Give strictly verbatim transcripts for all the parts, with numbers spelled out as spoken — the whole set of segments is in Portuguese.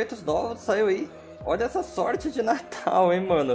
eventos novos saiu aí. Olha essa sorte de Natal, hein, mano.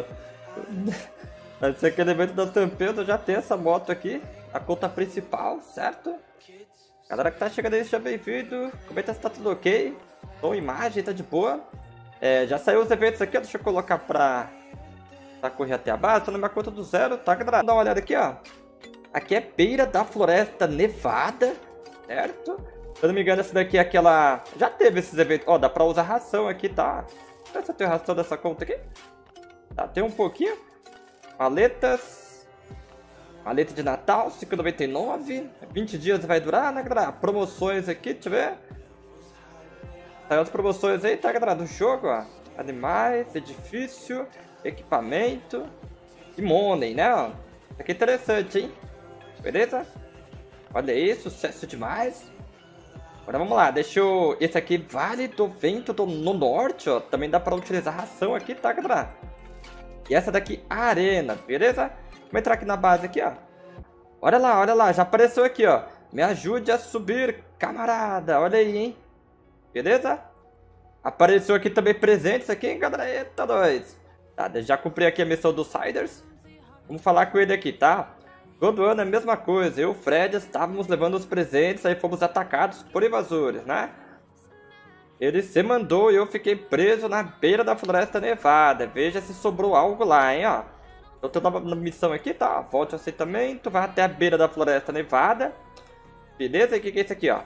Vai ser aquele evento das Tampeudas, já tem essa moto aqui. A conta principal, certo? Galera que tá chegando aí, seja bem-vindo. Comenta se tá tudo ok. Som, imagem, tá de boa. É, já saiu os eventos aqui, ó. Deixa eu colocar pra, pra correr até a base. Tô na minha conta do zero, tá, galera? Vamos dar uma olhada aqui, ó. Aqui é Beira da Floresta Nevada, certo? Se eu não me engano, essa daqui é aquela... Já teve esses eventos. Ó, dá pra usar ração aqui, tá? Deixa eu ver se eu tenho ração dessa conta aqui. Tá, tem um pouquinho. Maletas. Maleta de Natal, cinco reais e noventa e nove centavos. vinte dias vai durar, né, galera? Promoções aqui, deixa eu ver. Saiu as promoções aí, tá, galera? Do jogo, ó. Animais, edifício, equipamento e money, né? Ó. Isso aqui é interessante, hein? Beleza? Olha isso, sucesso demais. Agora vamos lá, deixa eu... Esse aqui, Vale do Vento do... no Norte, ó. Também dá pra utilizar ração aqui, tá, galera? E essa daqui, Arena, beleza? Vamos entrar aqui na base aqui, ó. Olha lá, olha lá, já apareceu aqui, ó. Me ajude a subir, camarada. Olha aí, hein? Beleza? Apareceu aqui também presentes aqui, hein, galera? Eita, nós. Tá, já cumpri aqui a missão dos Siders. Vamos falar com ele aqui, tá? Todo ano é a mesma coisa. Eu e o Fred estávamos levando os presentes, aí fomos atacados por invasores, né? Ele se mandou e eu fiquei preso na beira da Floresta Nevada. Veja se sobrou algo lá, hein, ó. Eu tô na missão aqui, tá? Volte você também. Tu vai até a beira da Floresta Nevada. Beleza? E o que, que é isso aqui, ó?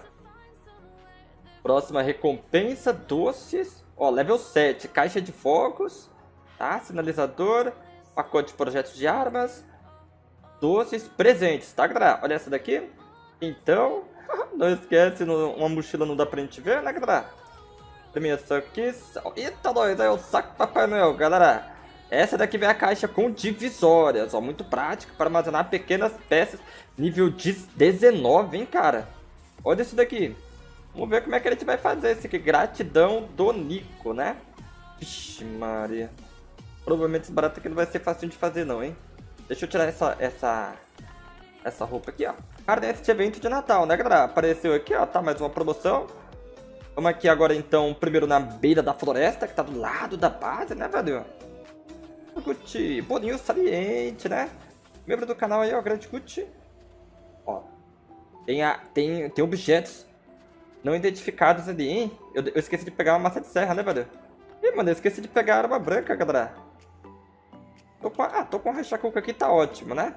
Próxima recompensa, doces. Ó, level sete, caixa de fogos. Tá? Sinalizador. Pacote de projetos de armas. Doces, presentes, tá, galera? Olha essa daqui. Então, não esquece, uma mochila não dá pra gente ver, né, galera? Premiação aqui. Eita, nós, é o saco Papai Noel, galera. Essa daqui vem a caixa com divisórias, ó, muito prática para armazenar pequenas peças, nível dezenove, hein, cara? Olha isso daqui. Vamos ver como é que a gente vai fazer esse aqui. Gratidão do Nico, né? Vixe, Maria. Provavelmente esse barato aqui não vai ser fácil de fazer, não, hein? Deixa eu tirar essa, essa, essa roupa aqui, ó. Cara, nesse evento de Natal, né, galera? Apareceu aqui, ó, tá, mais uma promoção. Vamos aqui agora, então, primeiro na beira da floresta, que tá do lado da base, né, velho? Gucci, boninho saliente, né? Membro do canal aí, ó, grande Gucci. Ó, tem, a, tem, tem objetos não identificados ali, hein? Eu, eu esqueci de pegar uma massa de serra, né, velho? Ih, mano, eu esqueci de pegar a arma branca, galera. Tô com a, ah, tô com a rachacuca aqui, tá ótimo, né?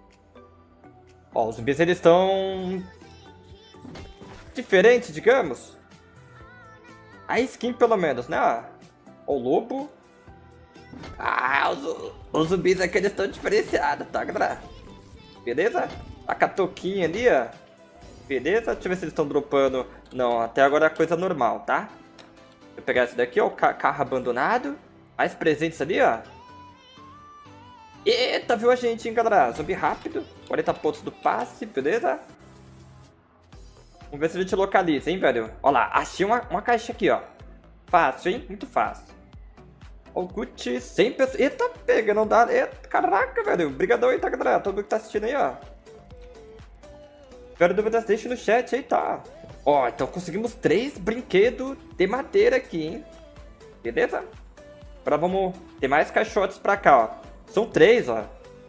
Ó, os zumbis, eles estão... diferentes, digamos. A skin, pelo menos, né? Ó, o lobo... Ah, os, os zumbis aqui eles estão diferenciados, tá, galera? Beleza? A catoquinha ali, ó. Beleza? Deixa eu ver se eles estão dropando. Não, até agora é coisa normal, tá? Deixa eu pegar esse daqui, ó. O ca carro abandonado. Mais presentes ali, ó. Eita, viu a gente, hein, galera? Zumbi rápido. quarenta pontos do passe, beleza? Vamos ver se a gente localiza, hein, velho? Ó lá, achei uma, uma caixa aqui, ó. Fácil, hein? Muito fácil. O Gucci, cem pessoas. Eita, pega, não dá. Eita, caraca, velho. Obrigadão aí, tá, galera? Todo mundo que tá assistindo aí, ó. Quero dúvidas, deixa no chat aí, tá? Ó, então conseguimos três brinquedos de madeira aqui, hein? Beleza? Agora vamos... Tem mais caixotes pra cá, ó. São três, ó.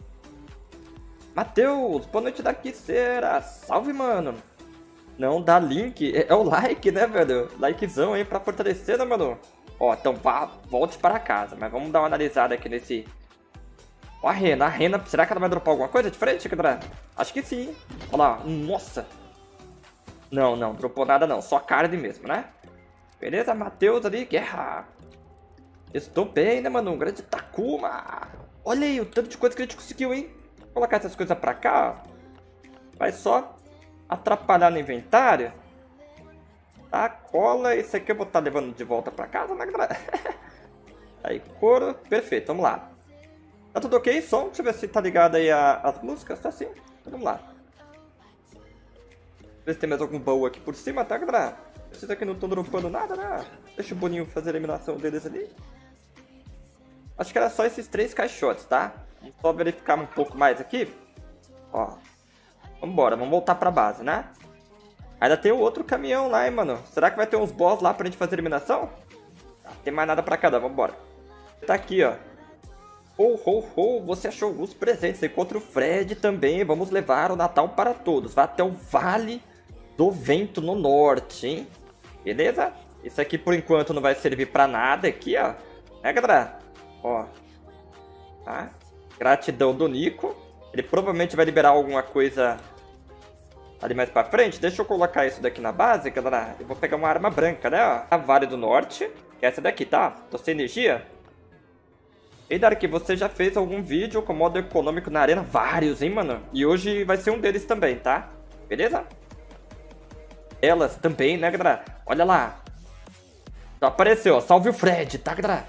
Matheus, boa noite daqui, cera. Salve, mano. Não dá link. É, é o like, né, velho? Likezão aí pra fortalecer, né, mano? Ó, então vá, volte para casa. Mas vamos dar uma analisada aqui nesse... Ó a rena, a rena, será que ela vai dropar alguma coisa diferente, galera? Acho que sim. Ó lá, nossa. Não, não, dropou nada não, só carne mesmo, né? Beleza, Matheus ali, guerra. Estou bem, né, mano? Um grande Takuma. Olha aí o tanto de coisa que a gente conseguiu, hein? Vou colocar essas coisas pra cá, ó. Vai só atrapalhar no inventário. Tá, cola, esse aqui eu vou estar tá levando de volta pra casa, né, galera? Aí, couro, perfeito, vamos lá. Tá tudo ok, som? Deixa eu ver se tá ligado aí a, as músicas, tá sim. Então, vamos lá. Ver se tem mais algum baú aqui por cima, tá, galera? Esses aqui não estão dropando nada, né? Deixa o Boninho fazer a eliminação deles ali. Acho que era só esses três caixotes, tá? Vamos só verificar um pouco mais aqui. Ó. Vambora, vamos voltar pra base, né? Ainda tem o outro caminhão lá, hein, mano? Será que vai ter uns boss lá pra gente fazer a eliminação? Não tem mais nada pra cá, não. Vambora. Tá aqui, ó. Ho, ho, ho, você achou alguns presentes. Encontra o Fred também. Vamos levar o Natal para todos. Vá até o Vale do Vento no Norte, hein? Beleza? Isso aqui, por enquanto, não vai servir pra nada aqui, ó. É, galera? Ó. Tá? Gratidão do Nico. Ele provavelmente vai liberar alguma coisa ali mais pra frente. Deixa eu colocar isso daqui na base, galera. Eu vou pegar uma arma branca, né? Ó. A Vale do Norte. Que é essa daqui, tá? Tô sem energia. Ei, Dark, você já fez algum vídeo com modo econômico na arena? Vários, hein, mano? E hoje vai ser um deles também, tá? Beleza? Elas também, né, galera? Olha lá. Só apareceu, ó. Salve o Fred, tá, galera?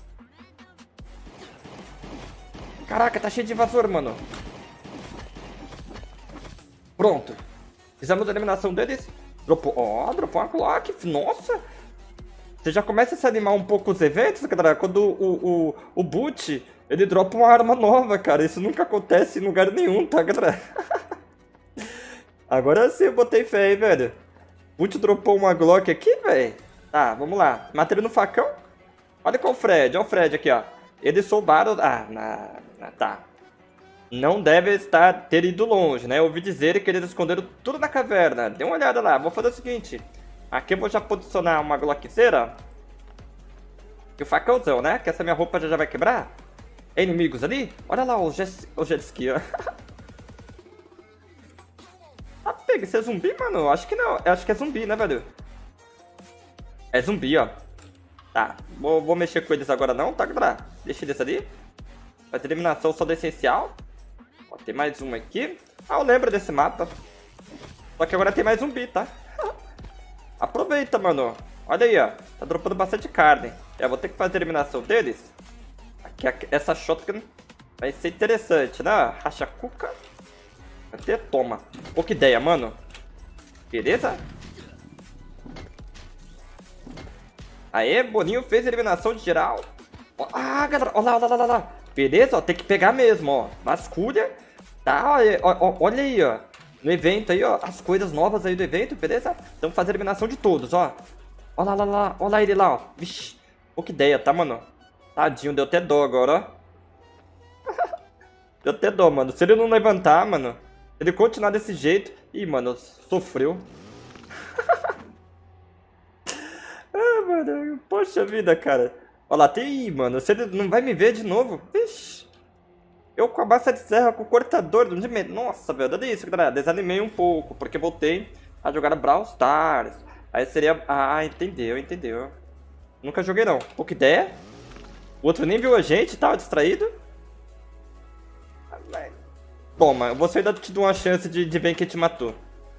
Caraca, tá cheio de invasor, mano. Pronto. Fizemos a eliminação deles. Dropou. Ó, oh, dropou uma Glock. Nossa. Você já começa a se animar um pouco os eventos, galera, quando o, o, o Boot, ele dropa uma arma nova, cara. Isso nunca acontece em lugar nenhum, tá, galera? Agora sim eu botei fé aí, velho. Boot dropou uma Glock aqui, velho. Tá, vamos lá. Matei no facão. Olha com o Fred, olha o Fred aqui, ó. Eles soubaram... Ah, na, na, tá. Não deve estar, ter ido longe, né? Eu ouvi dizer que eles esconderam tudo na caverna. Dê uma olhada lá. Vou fazer o seguinte... Aqui eu vou já posicionar uma glockzeira. E o facãozão, né? Que essa minha roupa já, já vai quebrar. É inimigos ali? Olha lá o jet, o jet ski, ó. Ah, pega, isso é zumbi, mano? Acho que não. Eu acho que é zumbi, né, velho? É zumbi, ó. Tá, vou, vou mexer com eles agora não, tá, galera? Deixa eles ali. Faz eliminação só do essencial. Ó, tem mais um aqui. Ah, eu lembro desse mapa. Só que agora tem mais zumbi, tá? Aproveita, mano. Olha aí, ó. Tá dropando bastante carne. Eu vou ter que fazer a eliminação deles. Aqui, aqui essa shotgun vai ser interessante, né? Racha cuca. Até toma. Pô, que ideia, mano. Beleza? Aê, Boninho fez a eliminação de geral. Ah, galera. Olha lá, olha lá, olha lá. Beleza, ó. Tem que pegar mesmo, ó. Vasculha. Tá, olha, olha aí, ó. No evento aí, ó, as coisas novas aí do evento, beleza? Então fazer a eliminação de todos, ó. Olha lá, olha lá, olha lá ele lá, ó. Vixe, pô, que ideia, tá, mano? Tadinho, deu até dó agora, ó. Deu até dó, mano. Se ele não levantar, mano, se ele continuar desse jeito... Ih, mano, sofreu. Ah, mano, poxa vida, cara. Olha lá, tem... Ih, mano, se ele não vai me ver de novo... Vixe. Eu com a massa de serra, com o cortador do time. Nossa, velho, olha isso, galera. Desanimei um pouco, porque voltei a jogar Brawl Stars. Aí seria... Ah, entendeu, entendeu. Nunca joguei, não. Pô, que ideia. O outro nem viu a gente, tava distraído. Toma, você ainda te dou uma chance de, de ver quem te matou.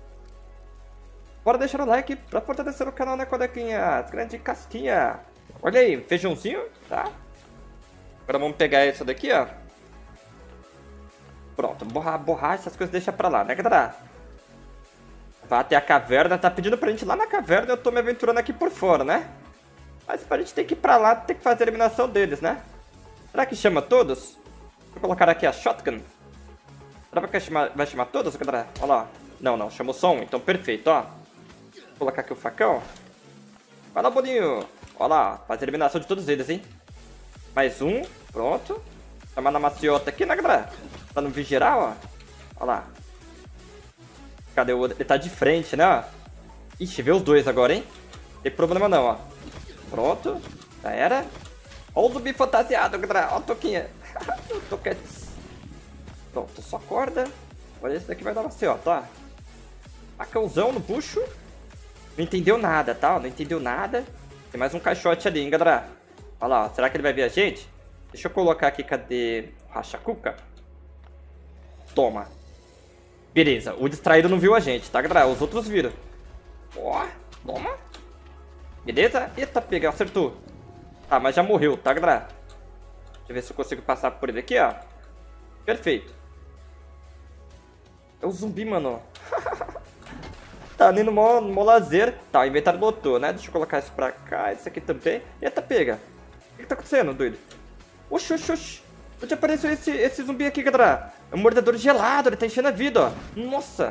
Bora deixar o like pra fortalecer o canal, né, coleguinhas? Grande casquinha. Olha aí, feijãozinho, tá? Agora vamos pegar essa daqui, ó. Pronto, borrar, borrar essas coisas deixa pra lá, né, galera? Vai até a caverna, tá pedindo pra gente ir lá na caverna, eu tô me aventurando aqui por fora, né? Mas pra gente ter que ir pra lá, tem que fazer a eliminação deles, né? Será que chama todos? Vou colocar aqui a shotgun. Será que vai chamar, vai chamar todos, galera? Olha lá. Não, não, chamou só um, então perfeito, ó. Vou colocar aqui o facão. Vai lá, Boninho. Olha lá, faz a eliminação de todos eles, hein? Mais um, pronto. Chamar na maciota aqui, né, galera? Pra não vir geral, ó. Olha lá. Cadê o outro? Ele tá de frente, né, ó. Ixi, vê os dois agora, hein? Não tem problema não, ó. Pronto. Já era. Olha o zumbi fantasiado, galera. Olha a toquinha. Toquetes. Pronto, só corda. Olha, esse daqui vai dar maciota, ó. Facãozão no bucho. Não entendeu nada, tá? Não entendeu nada. Tem mais um caixote ali, hein, galera. Olha lá, ó. Será que ele vai ver a gente? Deixa eu colocar aqui, cadê o racha-cuca? Toma. Beleza, o distraído não viu a gente, tá, galera? Os outros viram. Ó, toma. Beleza? Eita, pega, acertou. Tá, mas já morreu, tá, galera? Deixa eu ver se eu consigo passar por ele aqui, ó. Perfeito. É o zumbi, mano. Tá ali no mó, no mó lazer. Tá, o inventário lotou, né? Deixa eu colocar isso pra cá, isso aqui também. Eita, pega. O que, que tá acontecendo, doido? Oxi, oxi, oxi. Onde apareceu esse, esse zumbi aqui, galera? É um mordedor gelado, ele tá enchendo a vida, ó. Nossa.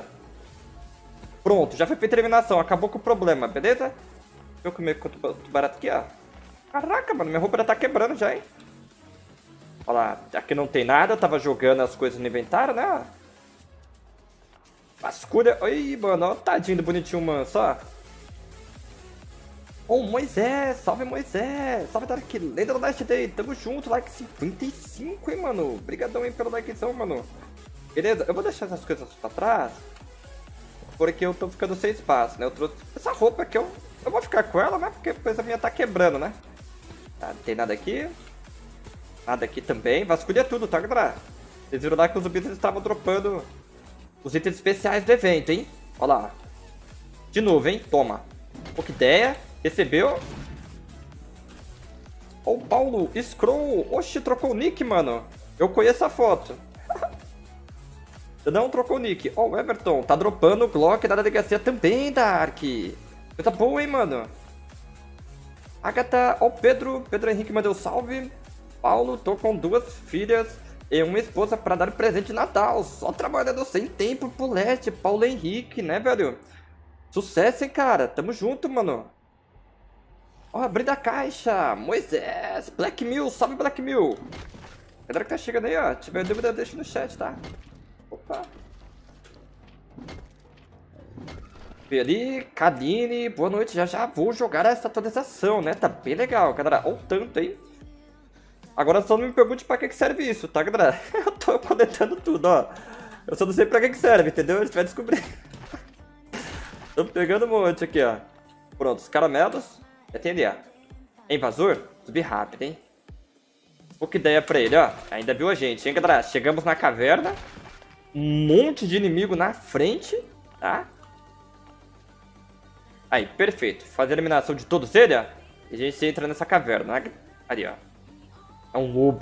Pronto, já foi feita a eliminação, acabou com o problema, beleza? Deixa eu comer com o barato aqui, ó. Caraca, mano, minha roupa já tá quebrando já, hein? Olha lá, aqui não tem nada, eu tava jogando as coisas no inventário, né? Vasculha. Oi, mano, ó, tadinho do bonitinho manso, ó. Ô, Moisés, salve Moisés, salve Dark Lenda do Last Day, tamo junto, like cinquenta e cinco, hein, mano. Obrigadão aí pelo likezão, mano. Beleza, eu vou deixar essas coisas pra trás, porque eu tô ficando sem espaço, né? Eu trouxe essa roupa aqui, eu, eu vou ficar com ela, né? Porque a coisa minha tá quebrando, né? Tá, não tem nada aqui. Nada aqui também. Vasculha tudo, tá, galera? Vocês viram lá que os zumbis estavam dropando os itens especiais do evento, hein? Olha lá. De novo, hein? Toma. Pô, que ideia. Recebeu. Ô, oh, Paulo. Scroll. Oxi, trocou o nick, mano. Eu conheço a foto. Não trocou o nick. Ó, oh, o Everton. Tá dropando o Glock da delegacia também, Dark. Coisa boa, hein, mano. Agatha. Ó, oh, Pedro. Pedro Henrique mandou salve. Paulo, tô com duas filhas e uma esposa pra dar presente de Natal. Só trabalhando sem tempo pro leste. Paulo Henrique, né, velho? Sucesso, hein, cara? Tamo junto, mano. Ó, abrindo a caixa. Moisés. Black Mill. Salve, Black Mill. Galera que tá chegando aí, ó. Se tiver dúvida, deixa no chat, tá? Opa. Peri, Kadine. Boa noite. Já já vou jogar essa atualização, né? Tá bem legal, galera. Olha o tanto, hein? Agora só não me pergunte pra que que serve isso, tá, galera? Eu tô coletando tudo, ó. Eu só não sei pra que que serve, entendeu? A gente vai descobrir. Tô pegando um monte aqui, ó. Pronto, os caramelos. Já tem ali, ó. Invasor? Subir rápido, hein? Pô, que ideia pra ele, ó. Ainda viu a gente, hein, galera? Chegamos na caverna. Um monte de inimigo na frente, tá? Aí, perfeito. Fazer a eliminação de todos eles, ó. E a gente entra nessa caverna, né? Ali, ó. É um lobo.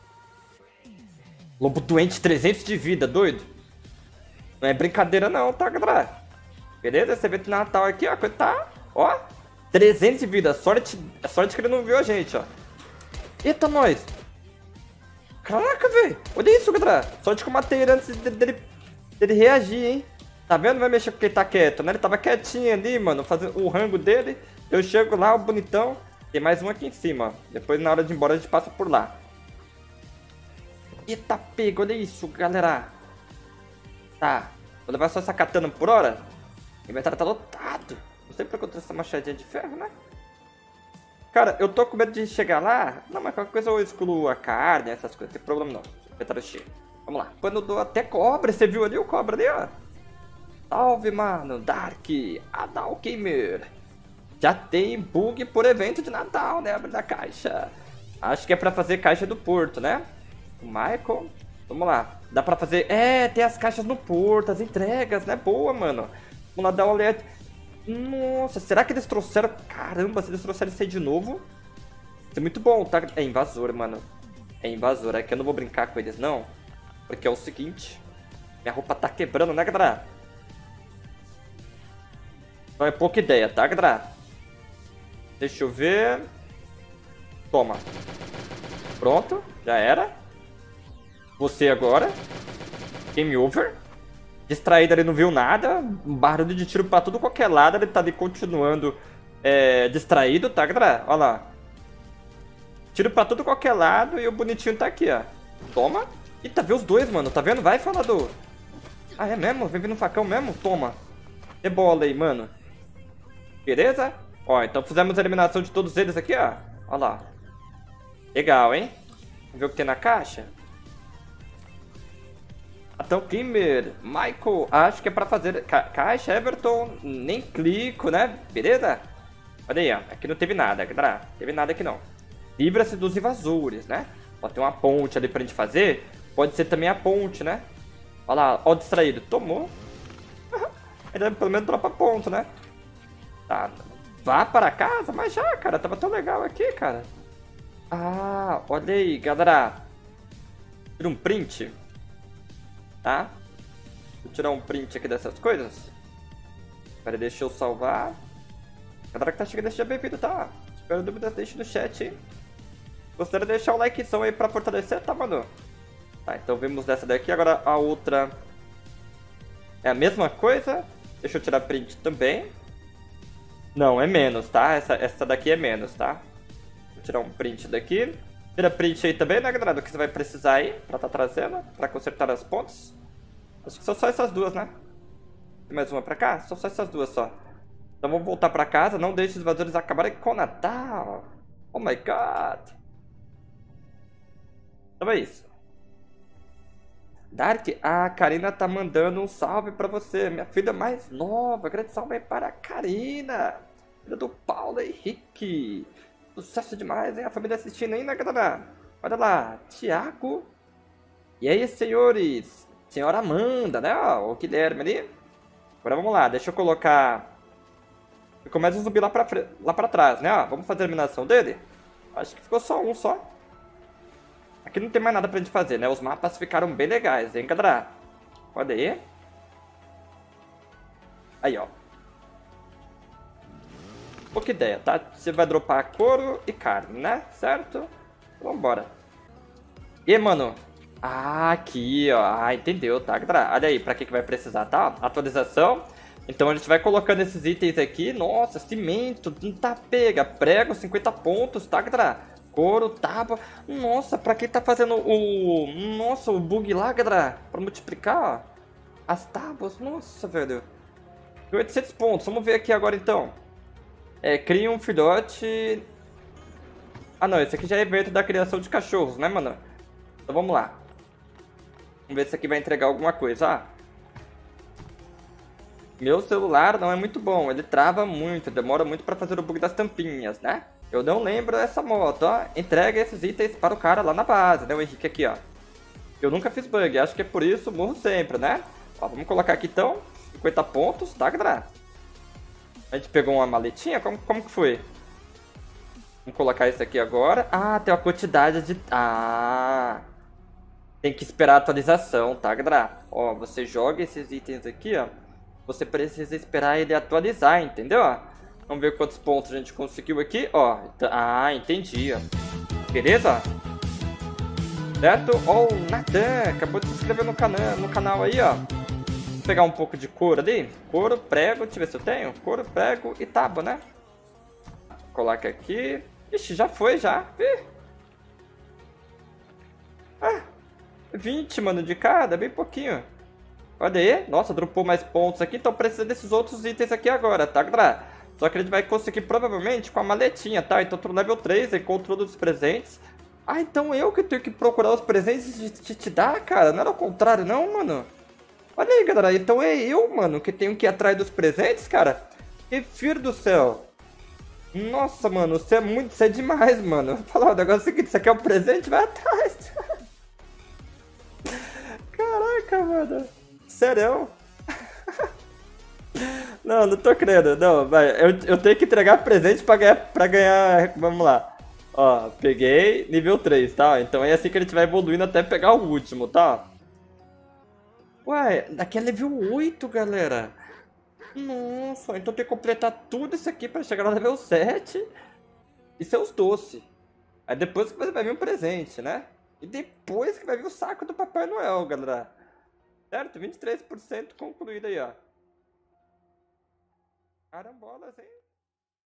Lobo doente, trezentos de vida, doido. Não é brincadeira não, tá, galera? Beleza? Esse evento de Natal aqui, ó, tá, ó, trezentos de vida. Sorte, sorte que ele não viu a gente, ó. Eita, nós. Caraca, velho. Olha isso, galera. Sorte que eu matei ele antes dele, dele, dele reagir, hein. Tá vendo? Vai mexer porque ele tá quieto, né? Ele tava quietinho ali, mano, fazendo o rango dele. Eu chego lá, o bonitão. Tem mais um aqui em cima, ó. Depois, na hora de ir embora, a gente passa por lá. Eita, pega, olha isso, galera. Tá, vou levar só essa katana por hora. O inventário tá lotado. Não sei pra que eu trouxe essa machadinha de ferro, né? Cara, eu tô com medo de chegar lá. Não, mas qualquer coisa eu excluo a carne, essas coisas. Não tem problema não. O inventário cheio. Vamos lá. Quando eu dou até cobra, você viu ali o cobra ali, ó? Salve, mano. Dark. Adalkimer. Já tem bug por evento de Natal, né? Abre da caixa. Acho que é pra fazer caixa do porto, né? O Michael. Vamos lá. Dá pra fazer... É, tem as caixas no porto, as entregas, né? Boa, mano. Vamos lá dar uma olhada. Nossa, será que eles trouxeram... Caramba, se eles trouxeram isso aí de novo? Isso é muito bom, tá? É invasor, mano. É invasor. É que eu não vou brincar com eles, não. Porque é o seguinte. Minha roupa tá quebrando, né, galera? Então é pouca ideia, tá, galera? Deixa eu ver. Toma. Pronto, já era. Você agora. Game over. Distraído, ele não viu nada. Um barulho de tiro pra tudo qualquer lado. Ele tá ali continuando é, distraído, tá, galera? Olha lá. Tiro pra tudo qualquer lado e o bonitinho tá aqui, ó. Toma. Eita, vê os dois, mano. Tá vendo? Vai, falador. Ah, é mesmo? Vem vindo um facão mesmo? Toma. Rebola aí, mano. Beleza? Ó, então fizemos a eliminação de todos eles aqui, ó. Ó lá. Legal, hein? Vamos ver o que tem na caixa? Então, Kimmer, Michael, acho que é pra fazer ca caixa, Everton, nem clico, né? Beleza? Olha aí, ó. Aqui não teve nada, galera. Não teve nada aqui, não. Livra-se dos invasores, né? Ó, tem uma ponte ali pra gente fazer. Pode ser também a ponte, né? Olha lá, ó o distraído. Tomou. Ele pelo menos dropa ponto, né? Tá, vá para casa? Mas já, cara, tava tão legal aqui, cara. Ah, olha aí, galera. Tira um print. Tá? Vou tirar um print aqui dessas coisas. Pera, deixa eu salvar. Galera que tá chegando, deixa bem-vindo, tá? Espero dúvidas, deixe no chat, hein? Gostaria de deixar o likezão aí pra fortalecer, tá, mano? Tá, então vimos dessa daqui. Agora a outra é a mesma coisa. Deixa eu tirar print também. Não, é menos, tá? Essa, essa daqui é menos, tá? tirar um print daqui. Tira print aí também, né, galera? Do que você vai precisar aí pra tá trazendo, pra consertar as pontes. Acho que são só essas duas, né? Tem mais uma pra cá? São só essas duas só. Então vamos voltar pra casa. Não deixe os invasores acabarem com o Natal. Oh my god. Então é isso. Dark, a Karina tá mandando um salve pra você. Minha filha mais nova. Grande salve aí para a Karina. Filha do Paulo Henrique. Sucesso demais, hein? A família assistindo aí, né, galera? Olha lá. Tiago. E aí, senhores? Senhora Amanda, né? Ó, o Guilherme ali. Agora vamos lá. Deixa eu colocar... Começa a subir lá pra, fre... lá pra trás, né? Ó, vamos fazer a eliminação dele? Acho que ficou só um, só. Aqui não tem mais nada pra gente fazer, né? Os mapas ficaram bem legais, hein, galera? Olha aí. Aí, ó. Pouca ideia, tá? Você vai dropar couro e carne, né? Certo? Vambora. E, mano. Ah, aqui, ó. Ah, entendeu, tá, galera? Olha aí pra que, que vai precisar, tá? Atualização. Então a gente vai colocando esses itens aqui. Nossa, cimento, tinta pega, prego, cinquenta pontos, tá, galera? Couro, tábua. Nossa, pra quem tá fazendo o... Nossa, o bug lá, galera? Pra multiplicar, ó. As tábuas. Nossa, velho. oitocentos pontos. Vamos ver aqui agora, então. É, cria um filhote... Ah, não. Esse aqui já é evento da criação de cachorros, né, mano? Então vamos lá. Vamos ver se esse aqui vai entregar alguma coisa, ah. Meu celular não é muito bom, ele trava muito, demora muito pra fazer o bug das tampinhas, né? Eu não lembro essa moto, ó. Entrega esses itens para o cara lá na base, né? O Henrique aqui, ó. Eu nunca fiz bug, acho que é por isso morro sempre, né? Ó, vamos colocar aqui então, cinquenta pontos, tá, galera? A gente pegou uma maletinha, como, como que foi? Vamos colocar isso aqui agora. Ah, tem uma quantidade de... Ah... Tem que esperar a atualização, tá, galera? Ó, você joga esses itens aqui, ó. Você precisa esperar ele atualizar, entendeu? Vamos ver quantos pontos a gente conseguiu aqui, ó. Ah, entendi, ó. Beleza? Certo? Ó, o Nathan acabou de se inscrever no, cana no canal aí, ó. Vou pegar um pouco de couro ali. Couro, prego, deixa eu ver se eu tenho. Couro, prego e tábua, né? Coloca aqui. Ixi, já foi, já. Ih. Ah, vinte, mano, de cada, bem pouquinho. Olha aí, nossa, dropou mais pontos aqui, então precisa desses outros itens aqui agora, tá, galera? Só que a gente vai conseguir provavelmente com a maletinha, tá? Então tô no level três, aí controle dos presentes. Ah, então eu que tenho que procurar os presentes de te, te dar, cara? Não era o contrário não, mano? Olha aí, galera, então é eu, mano, que tenho que ir atrás dos presentes, cara? Que filho do céu. Nossa, mano, você é muito, você é demais, mano. Vou falar o negócio seguinte, isso aqui é um presente, vai atrás. Caraca, mano. Sério? Não, não tô crendo. Não, vai. Eu, eu tenho que entregar presente pra ganhar, pra ganhar. Vamos lá. Ó, peguei nível três, tá? Então é assim que a gente vai evoluindo até pegar o último, tá? Ué, daqui é level oito, galera. Nossa, então tem que completar tudo isso aqui pra chegar no level sete. E seus doces. Aí depois que vai vir um presente, né? E depois que vai vir o saco do Papai Noel, galera. Certo? vinte e três por cento concluído aí, ó. Carambolas, hein?